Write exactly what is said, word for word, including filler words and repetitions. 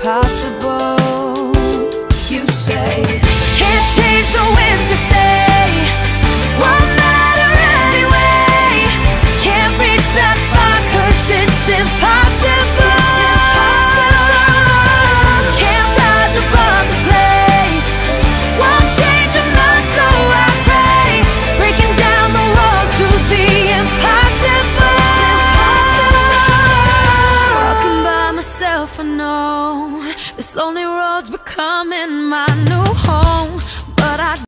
impossible. You say can't change the wind to say won't matter anyway. Can't reach that far 'cause it's impossible. Can't rise above this place. Won't change your mind, so I pray. Breaking down the walls to the impossible. Walking by myself, I know this lonely road's becoming my new home, but I